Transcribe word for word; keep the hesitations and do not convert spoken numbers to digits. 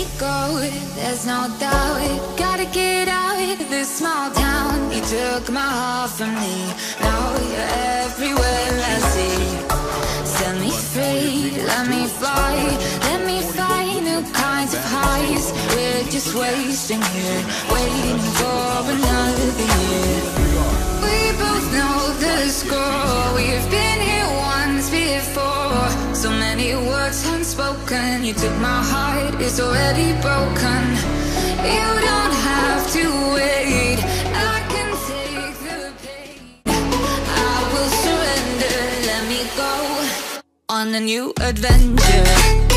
go, there's no doubt. Gotta get out of this small town. You took my heart from me, now you're everywhere I see. Set me free, let me fly, let me find new kinds of highs. We're just wasting here, waiting for another year. We both know the score, we've been here once before. So many words unspoken, you took my heart, it's already broken. You don't have to wait, I can take the pain. I will surrender, let me go on a new adventure.